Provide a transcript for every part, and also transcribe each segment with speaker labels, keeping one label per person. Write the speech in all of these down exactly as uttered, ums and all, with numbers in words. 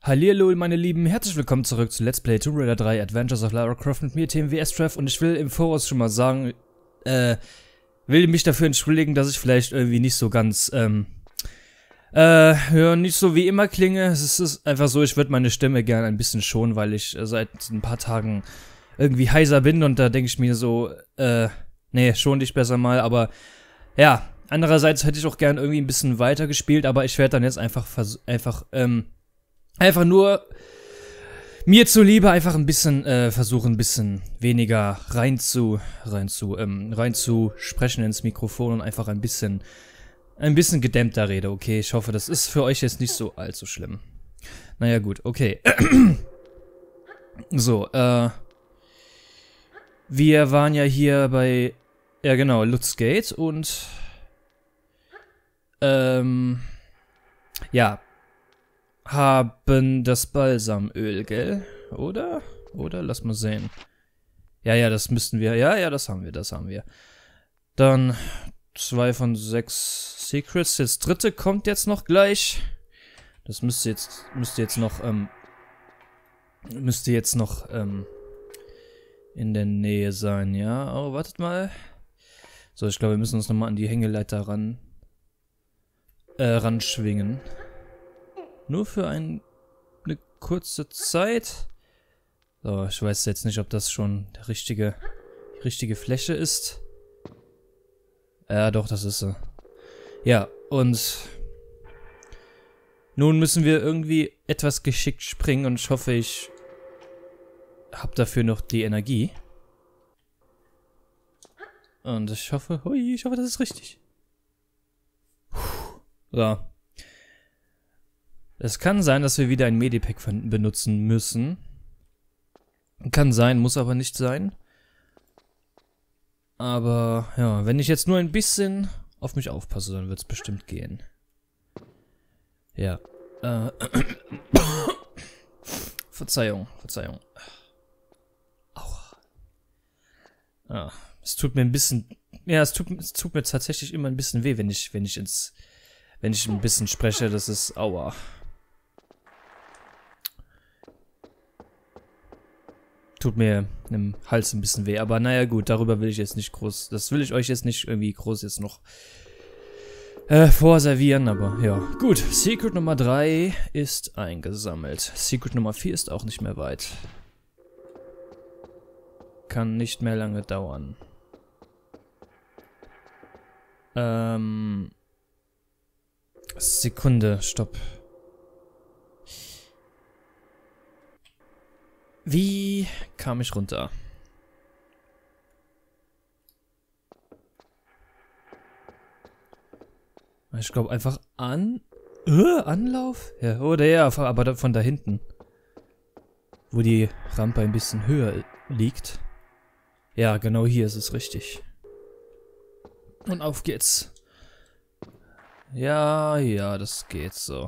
Speaker 1: Hallihallo meine Lieben, herzlich willkommen zurück zu Let's Play Tomb Raider drei Adventures of Lara Croft mit mir, T M W S-Trev, und ich will im Voraus schon mal sagen, äh, will mich dafür entschuldigen, dass ich vielleicht irgendwie nicht so ganz, ähm, äh, ja, nicht so wie immer klinge. Es ist einfach so, ich würde meine Stimme gerne ein bisschen schonen, weil ich äh, seit ein paar Tagen irgendwie heiser bin und da denke ich mir so, äh, nee, schon dich besser mal, aber ja, andererseits hätte ich auch gern irgendwie ein bisschen weiter gespielt, aber ich werde dann jetzt einfach, einfach, ähm, Einfach nur mir zuliebe einfach ein bisschen äh, versuchen, ein bisschen weniger rein zu, rein zu, ähm, rein zu sprechen ins Mikrofon und einfach ein bisschen, ein bisschen gedämmter rede, okay? Ich hoffe, das ist für euch jetzt nicht so allzu schlimm. Naja, gut, okay. So, äh, wir waren ja hier bei, ja genau, Lutz Gate und, ähm, ja, haben das Balsamöl, gell? Oder? Oder? Lass mal sehen. Ja, ja, das müssten wir. Ja, ja, das haben wir, das haben wir. Dann zwei von sechs Secrets. Das dritte kommt jetzt noch gleich. Das müsste jetzt, müsste jetzt noch, ähm, müsste jetzt noch, ähm, in der Nähe sein, ja? Oh, wartet mal. So, ich glaube, wir müssen uns nochmal an die Hängeleiter ran, äh, ranschwingen. Nur für ein, eine kurze Zeit. So, ich weiß jetzt nicht, ob das schon die richtige, die richtige Fläche ist. Ja, doch, das ist sie. Ja, und nun müssen wir irgendwie etwas geschickt springen und ich hoffe, ich habe dafür noch die Energie. Und ich hoffe, hui, ich hoffe, das ist richtig. So. Es kann sein, dass wir wieder ein Medipack benutzen müssen. Kann sein, muss aber nicht sein. Aber, ja, wenn ich jetzt nur ein bisschen auf mich aufpasse, dann wird es bestimmt gehen. Ja. Äh. Verzeihung, Verzeihung. Aua. Ah, es tut mir ein bisschen... Ja, es tut, es tut mir tatsächlich immer ein bisschen weh, wenn ich, wenn ich ins... Wenn ich ein bisschen spreche, das ist... Aua. Tut mir im Hals ein bisschen weh, aber naja gut, darüber will ich jetzt nicht groß, das will ich euch jetzt nicht irgendwie groß jetzt noch äh, vorservieren, aber ja. Gut, Secret Nummer drei ist eingesammelt. Secret Nummer vier ist auch nicht mehr weit. Kann nicht mehr lange dauern. Ähm... Sekunde, stopp. Wie kam ich runter? Ich glaube einfach an... Äh, Anlauf? Ja, oder ja, aber von da hinten. Wo die Rampe ein bisschen höher liegt. Ja, genau hier ist es richtig. Und auf geht's. Ja, ja, das geht so.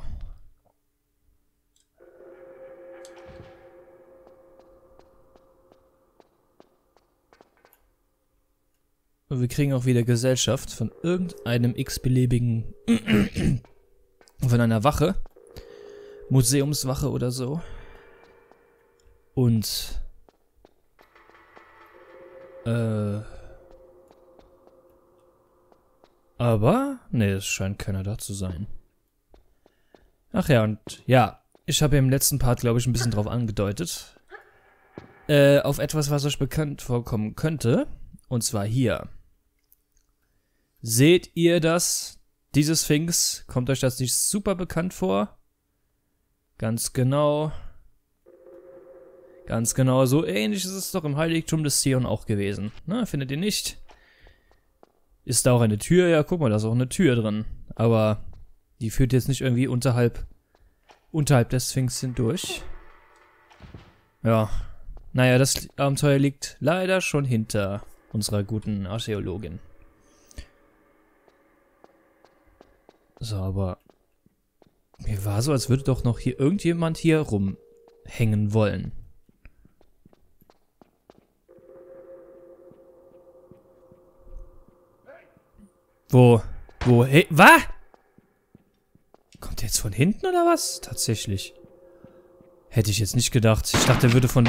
Speaker 1: Und wir kriegen auch wieder Gesellschaft von irgendeinem x-beliebigen, von einer Wache, Museumswache oder so. Und, äh, aber, nee, es scheint keiner da zu sein. Ach ja, und ja, ich habe ja im letzten Part, glaube ich, ein bisschen drauf angedeutet, äh, auf etwas, was euch bekannt vorkommen könnte. Und zwar hier. Seht ihr das? Diese Sphinx? Kommt euch das nicht super bekannt vor? Ganz genau. Ganz genau. So ähnlich ist es doch im Heiligtum des Zion auch gewesen. Na, findet ihr nicht? Ist da auch eine Tür? Ja, guck mal, da ist auch eine Tür drin. Aber die führt jetzt nicht irgendwie unterhalb, unterhalb der Sphinx hindurch. Ja. Naja, das Abenteuer liegt leider schon hinter unserer guten Archäologin. So, aber mir war so, als würde doch noch hier irgendjemand hier rumhängen wollen. Wo? Wo? Hey, was? Kommt der jetzt von hinten oder was? Tatsächlich. Hätte ich jetzt nicht gedacht. Ich dachte, er würde von...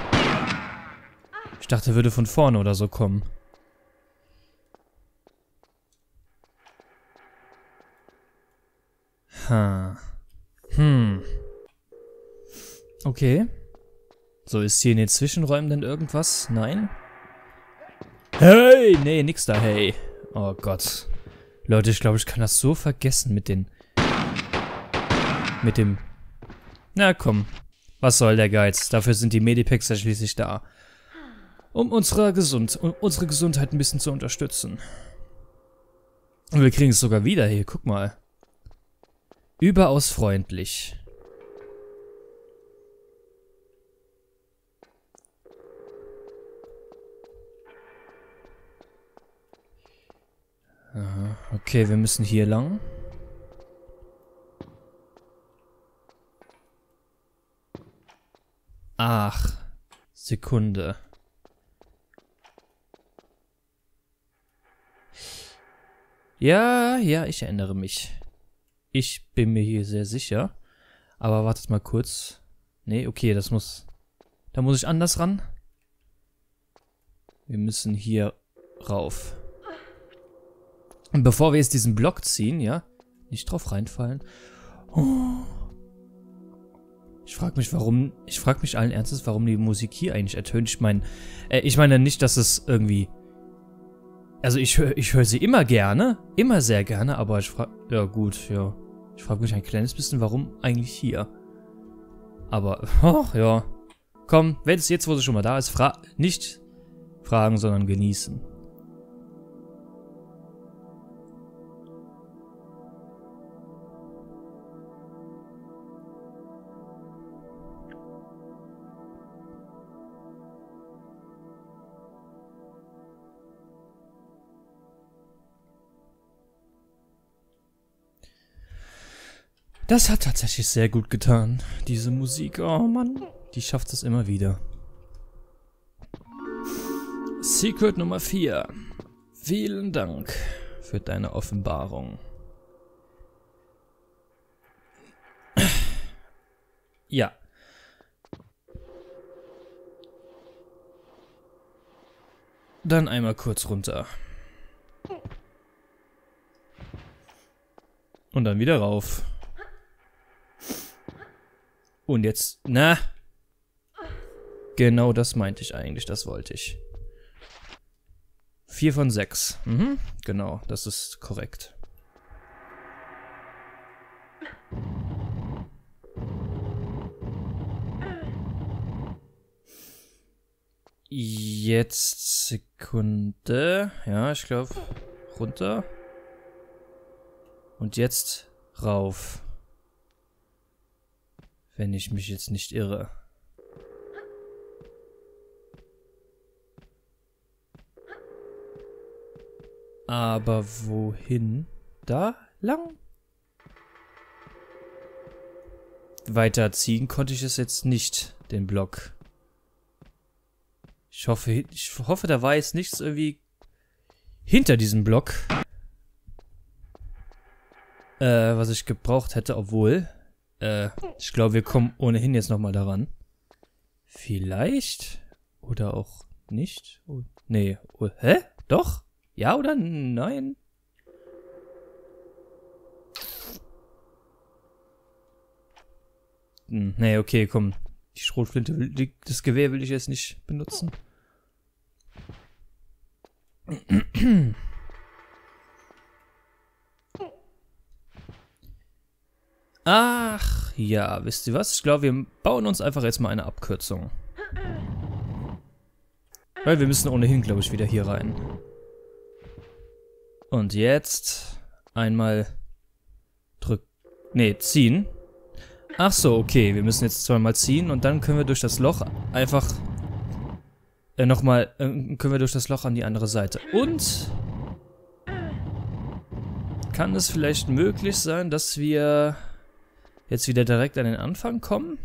Speaker 1: Ich dachte, er würde von vorne oder so kommen. Ha. Hm. Okay. So, ist hier in den Zwischenräumen denn irgendwas? Nein? Hey! Nee, nix da, hey. Oh Gott. Leute, ich glaube, ich kann das so vergessen mit den... Mit dem... Na komm. Was soll der Geiz? Dafür sind die Medipacks ja schließlich da. Um unsere, Gesund um unsere Gesundheit ein bisschen zu unterstützen. Und wir kriegen es sogar wieder hier, guck mal. Überaus freundlich. Aha, okay, wir müssen hier lang. Ach, Sekunde. Ja, ja, ich erinnere mich. Ich bin mir hier sehr sicher. Aber wartet mal kurz. Nee, okay, das muss... Da muss ich anders ran. Wir müssen hier rauf. Und bevor wir jetzt diesen Block ziehen, ja, nicht drauf reinfallen. Oh. Ich frage mich, warum... Ich frage mich allen Ernstes, warum die Musik hier eigentlich ertönt. Ich meine... Äh, ich meine nicht, dass es irgendwie... Also ich höre ich hör sie immer gerne. Immer sehr gerne, aber ich frage... Ja gut, ja. Ich frage mich ein kleines bisschen, warum eigentlich hier? Aber, oh, ja. Komm, wenn es jetzt, wo sie schon mal da ist, fra nicht fragen, sondern genießen. Das hat tatsächlich sehr gut getan, diese Musik. Oh Mann, die schafft es immer wieder. Secret Nummer vier. Vielen Dank für deine Offenbarung. Ja. Dann einmal kurz runter. Und dann wieder rauf. Und jetzt, na. Genau das meinte ich eigentlich, das wollte ich. Vier von sechs. Mhm, genau, das ist korrekt. Jetzt Sekunde. Ja, ich glaube runter. Und jetzt rauf. Wenn ich mich jetzt nicht irre. Aber wohin? Da lang? Weiterziehen konnte ich es jetzt nicht, den Block. Ich hoffe, ich hoffe, da war jetzt nichts irgendwie hinter diesem Block. Äh, was ich gebraucht hätte, obwohl... Äh, ich glaube, wir kommen ohnehin jetzt nochmal daran. Vielleicht? Oder auch nicht? Oh, nee. Oh, hä? Doch? Ja oder nein? Hm, nee, okay, komm. Die Schrotflinte, will, die, das Gewehr will ich jetzt nicht benutzen. Ach, ja, wisst ihr was? Ich glaube, wir bauen uns einfach jetzt mal eine Abkürzung. Weil wir müssen ohnehin, glaube ich, wieder hier rein. Und jetzt einmal drücken. Nee, ziehen. Ach so, okay. Wir müssen jetzt zweimal ziehen und dann können wir durch das Loch einfach äh, nochmal, äh, können wir durch das Loch an die andere Seite. Und kann es vielleicht möglich sein, dass wir jetzt wieder direkt an den Anfang kommen?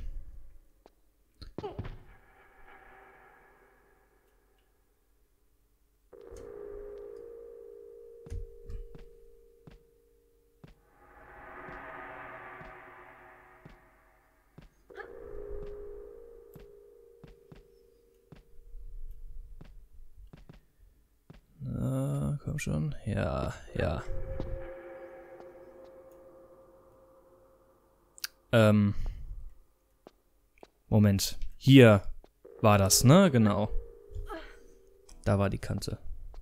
Speaker 1: komm schon. Ja, ja. Ähm. Moment. Hier war das, ne? Genau. Da war die Kante.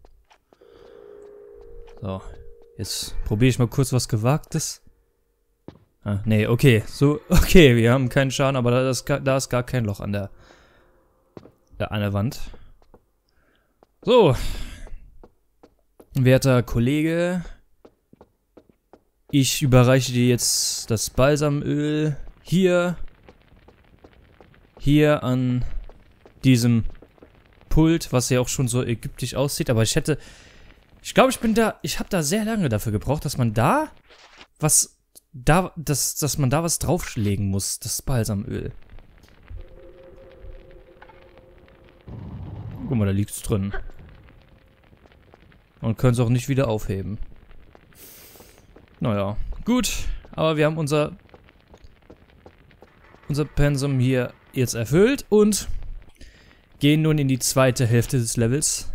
Speaker 1: So. Jetzt probiere ich mal kurz was Gewagtes. Ah, nee, okay. So, okay, wir haben keinen Schaden, aber da ist, da ist gar kein Loch an der, an der Wand. So. Werter Kollege. Ich überreiche dir jetzt das Balsamöl hier. Hier an diesem Pult, was ja auch schon so ägyptisch aussieht. Aber ich hätte... Ich glaube, ich bin da... Ich habe da sehr lange dafür gebraucht, dass man da was... Da... Dass, dass man da was drauflegen muss. Das Balsamöl. Guck mal, da liegt's drin. Und können es auch nicht wieder aufheben. Naja, gut. Aber wir haben unser... Unser Pensum hier jetzt erfüllt und gehen nun in die zweite Hälfte des Levels.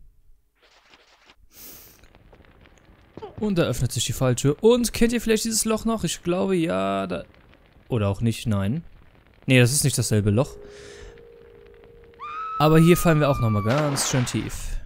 Speaker 1: Und da öffnet sich die Falltür. Und kennt ihr vielleicht dieses Loch noch? Ich glaube, ja, da... Oder auch nicht, nein. Nee, das ist nicht dasselbe Loch. Aber hier fallen wir auch nochmal ganz schön tief.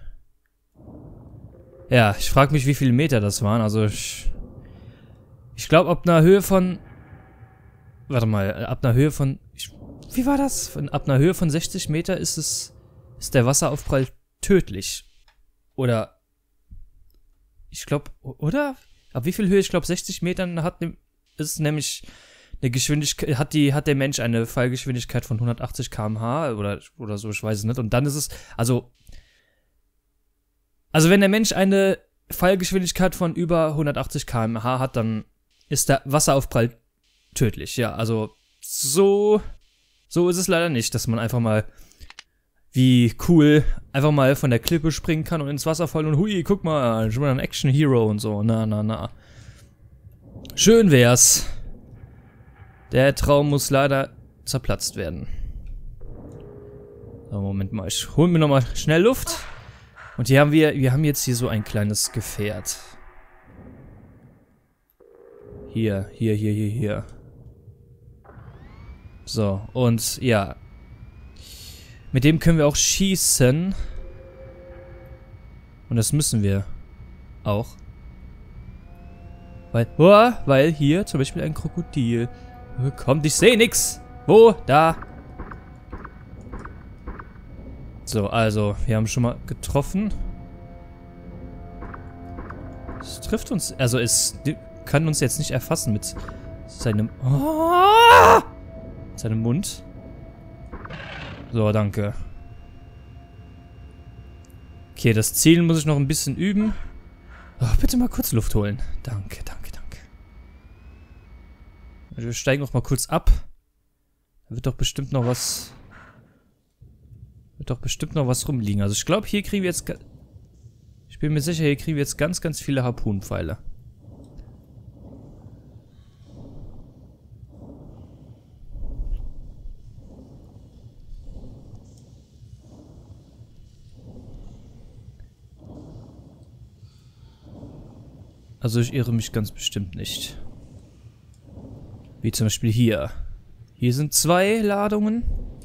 Speaker 1: Ja, ich frage mich, wie viele Meter das waren. Also, ich... Ich glaube, ab einer Höhe von... Warte mal, ab einer Höhe von... Ich, wie war das? Von, ab einer Höhe von sechzig Meter ist es... Ist der Wasseraufprall tödlich. Oder... Ich glaube... Oder? Ab wie viel Höhe? Ich glaube, sechzig Metern hat... Ist nämlich... Eine Geschwindigkeit... Hat die hat der Mensch eine Fallgeschwindigkeit von hundertachtzig Kilometer pro Stunde oder, oder so, ich weiß es nicht. Und dann ist es... Also... Also wenn der Mensch eine Fallgeschwindigkeit von über hundertachtzig Kilometer pro Stunde hat, dann ist der Wasseraufprall tödlich. Ja, also so so ist es leider nicht, dass man einfach mal wie cool einfach mal von der Klippe springen kann und ins Wasser fallen und hui, guck mal, schon mal ein Action-Hero und so. Na, na, na. Schön wär's. Der Traum muss leider zerplatzt werden. So, Moment mal, ich hol mir nochmal schnell Luft. Und hier haben wir, wir haben jetzt hier so ein kleines Gefährt. Hier, hier, hier, hier, hier. So, und ja. Mit dem können wir auch schießen. Und das müssen wir auch. Weil, oh, weil hier zum Beispiel ein Krokodil. Kommt, ich sehe nix. Wo? Da. So, also, wir haben schon mal getroffen. Es trifft uns, also es kann uns jetzt nicht erfassen mit seinem, oh, seinem Mund. So, danke. Okay, das Zielen muss ich noch ein bisschen üben. Oh, bitte mal kurz Luft holen. Danke, danke, danke. Also wir steigen noch mal kurz ab. Da wird doch bestimmt noch was... Wird doch bestimmt noch was rumliegen. Also ich glaube, hier kriegen wir jetzt... Ich bin mir sicher, hier kriegen wir jetzt ganz, ganz viele Harpunenpfeile. Also ich irre mich ganz bestimmt nicht. Wie zum Beispiel hier. Hier sind zwei Ladungen.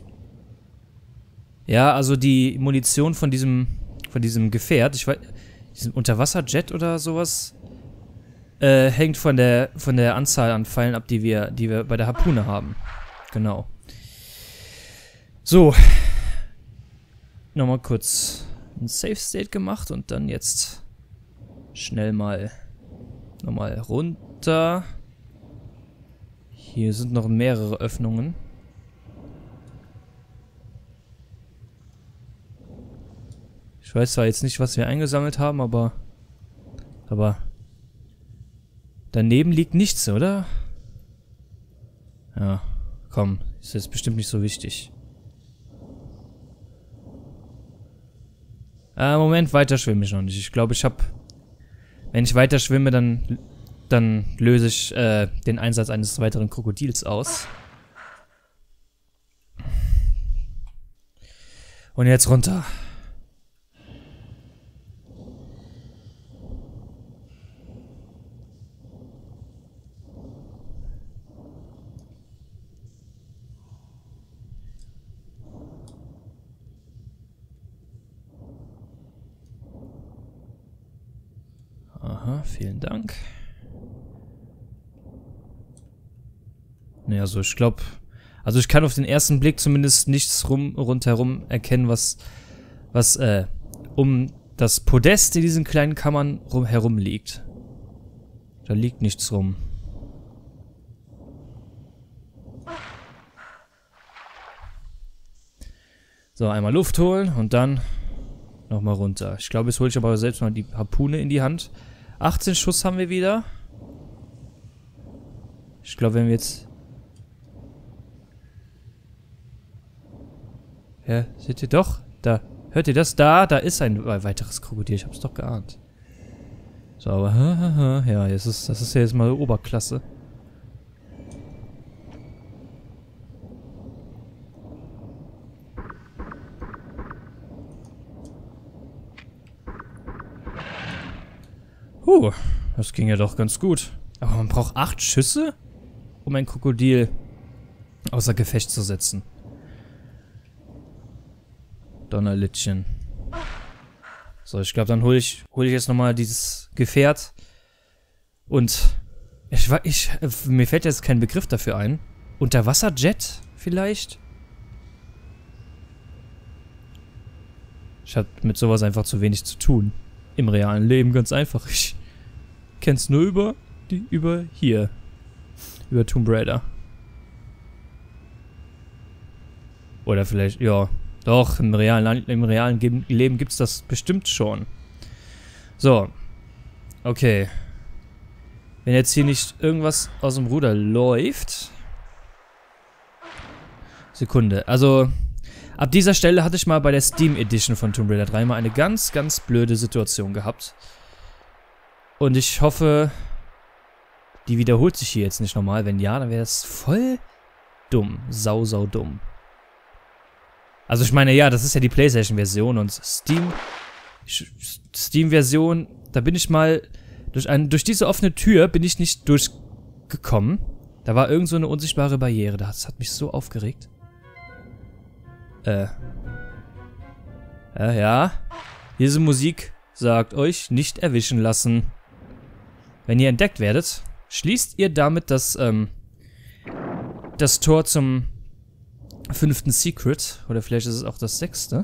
Speaker 1: Ja, also die Munition von diesem von diesem Gefährt, ich weiß, diesem Unterwasserjet oder sowas, äh, hängt von der von der Anzahl an Pfeilen ab, die wir die wir bei der Harpune haben. Genau. So. Nochmal kurz ein Safe State gemacht und dann jetzt schnell mal nochmal runter. Hier sind noch mehrere Öffnungen. Ich weiß zwar jetzt nicht, was wir eingesammelt haben, aber... Aber... Daneben liegt nichts, oder? Ja, komm. Ist jetzt bestimmt nicht so wichtig. Ah, Moment, weiter schwimme ich noch nicht. Ich glaube, ich habe... Wenn ich weiter schwimme, dann... Dann löse ich äh, den Einsatz eines weiteren Krokodils aus. Und jetzt runter. Aha, vielen Dank. Naja, so, ich glaube... Also ich kann auf den ersten Blick zumindest nichts rum, rundherum erkennen, was... Was, äh... um das Podest in diesen kleinen Kammern rum, herum liegt. Da liegt nichts rum. So, einmal Luft holen und dann nochmal runter. Ich glaube, jetzt hole ich aber selbst mal die Harpune in die Hand. achtzehn Schuss haben wir wieder. Ich glaube, wenn wir jetzt... Ja, seht ihr doch? Da. Hört ihr das? Da, da ist ein weiteres Krokodil. Ich hab's doch geahnt. So, aber... Ja, das ist, das ist ja jetzt mal Oberklasse. Huh, das ging ja doch ganz gut. Aber man braucht acht Schüsse, um ein Krokodil außer Gefecht zu setzen. Donnerlittchen. So, ich glaube, dann hole ich, hol ich jetzt nochmal dieses Gefährt. Und ich, ich, mir fällt jetzt kein Begriff dafür ein. Unterwasserjet vielleicht? Ich habe mit sowas einfach zu wenig zu tun. Im realen Leben ganz einfach. Ich kenn's nur über die über hier. Über Tomb Raider. Oder vielleicht, ja. Doch, im realen, im realen Leben gibt's das bestimmt schon. So. Okay. Wenn jetzt hier nicht irgendwas aus dem Ruder läuft. Sekunde. Also, ab dieser Stelle hatte ich mal bei der Steam Edition von Tomb Raider drei mal eine ganz, ganz blöde Situation gehabt. Und ich hoffe, die wiederholt sich hier jetzt nicht nochmal. Wenn ja, dann wäre es voll dumm. Sau, sau dumm. Also ich meine, ja, das ist ja die PlayStation-Version und Steam... Steam-Version, da bin ich mal... Durch, ein, durch diese offene Tür bin ich nicht durchgekommen. Da war irgend so eine unsichtbare Barriere. Das hat mich so aufgeregt. Äh. Ja, ja. Diese Musik sagt euch nicht erwischen lassen. Wenn ihr entdeckt werdet, schließt ihr damit das, ähm, das Tor zum fünften Secret. Oder vielleicht ist es auch das sechste.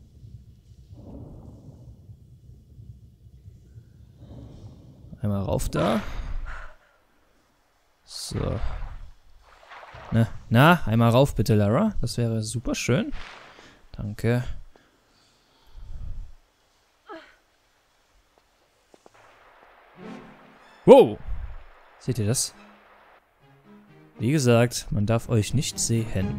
Speaker 1: Einmal rauf da. So. Na, na, einmal rauf bitte, Lara. Das wäre super schön. Danke. Wow! Seht ihr das? Wie gesagt, man darf euch nicht sehen.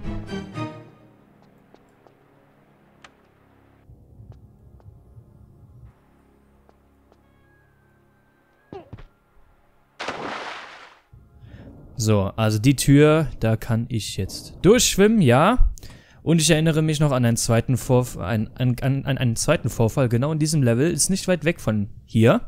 Speaker 1: So, also die Tür, da kann ich jetzt durchschwimmen, ja. Und ich erinnere mich noch an einen zweiten Vorfall, an, an, an, an einen zweiten Vorfall, genau in diesem Level, ist nicht weit weg von hier.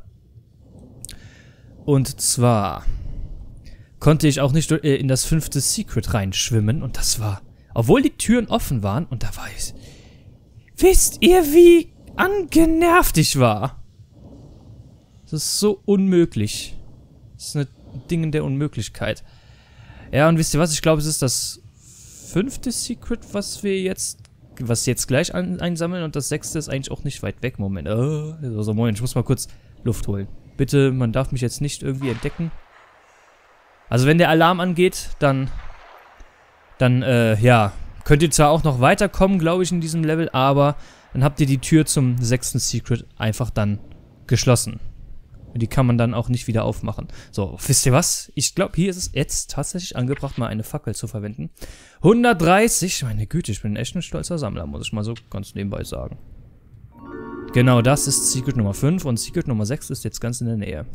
Speaker 1: Und zwar konnte ich auch nicht in das fünfte Secret reinschwimmen und das war, obwohl die Türen offen waren und da war ich, wisst ihr, wie angenervt ich war? Das ist so unmöglich. Das ist ein Ding der Unmöglichkeit. Ja, und wisst ihr was? Ich glaube, es ist das fünfte Secret, was wir jetzt, was jetzt gleich ein, einsammeln und das sechste ist eigentlich auch nicht weit weg. Moment. Oh, also Moment, ich muss mal kurz Luft holen. Bitte, man darf mich jetzt nicht irgendwie entdecken. Also wenn der Alarm angeht, dann, dann, äh, ja, könnt ihr zwar auch noch weiterkommen, glaube ich, in diesem Level, aber dann habt ihr die Tür zum sechsten Secret einfach dann geschlossen. Und die kann man dann auch nicht wieder aufmachen. So, wisst ihr was? Ich glaube, hier ist es jetzt tatsächlich angebracht, mal eine Fackel zu verwenden. hundertdreißig, meine Güte, ich bin echt ein stolzer Sammler, muss ich mal so ganz nebenbei sagen. Genau, das ist Secret Nummer fünf und Secret Nummer sechs ist jetzt ganz in der Nähe.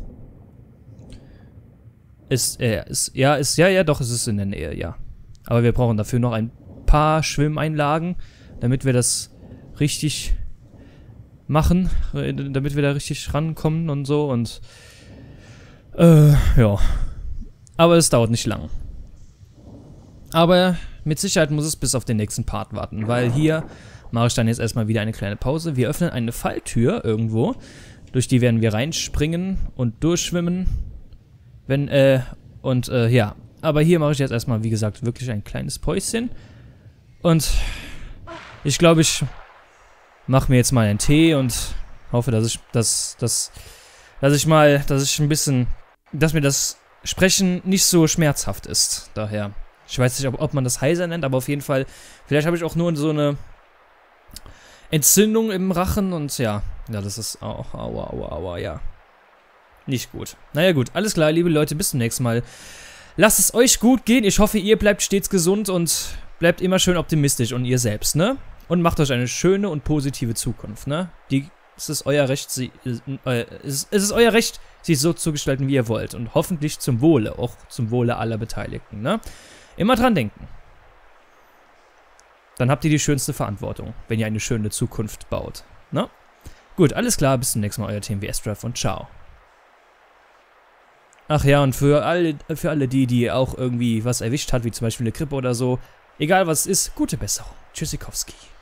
Speaker 1: Ist, äh, ist, ja, ist, ja, ja, doch, es ist in der Nähe, ja. Aber wir brauchen dafür noch ein paar Schwimmeinlagen, damit wir das richtig machen, damit wir da richtig rankommen und so und, äh, ja. Aber es dauert nicht lang. Aber mit Sicherheit muss es bis auf den nächsten Part warten, weil hier mache ich dann jetzt erstmal wieder eine kleine Pause. Wir öffnen eine Falltür irgendwo, Durch die werden wir reinspringen und durchschwimmen. Wenn, äh, und, äh, ja. Aber hier mache ich jetzt erstmal, wie gesagt, wirklich ein kleines Päuschen. Und ich glaube, ich mache mir jetzt mal einen Tee und hoffe, dass ich, dass, dass, dass ich mal, dass ich ein bisschen, dass mir das Sprechen nicht so schmerzhaft ist. Daher, ich weiß nicht, ob, ob man das heiser nennt, aber auf jeden Fall, vielleicht habe ich auch nur so eine Entzündung im Rachen und ja, ja, das ist auch, aua, aua, aua, ja. Nicht gut. Naja gut, alles klar, liebe Leute, bis zum nächsten Mal. Lasst es euch gut gehen, ich hoffe, ihr bleibt stets gesund und bleibt immer schön optimistisch und ihr selbst, ne? Und macht euch eine schöne und positive Zukunft, ne? Die, es ist euer Recht, sie, äh, es, es ist euer Recht, sie so zu gestalten, wie ihr wollt. Und hoffentlich zum Wohle, auch zum Wohle aller Beteiligten, ne? Immer dran denken. Dann habt ihr die schönste Verantwortung, wenn ihr eine schöne Zukunft baut. Ne? Gut, alles klar, bis zum nächsten Mal, euer Team W S-Draft und ciao. Ach ja, und für alle, für alle die, die auch irgendwie was erwischt hat, wie zum Beispiel eine Grippe oder so, egal was es ist, gute Besserung. Tschüssikowski.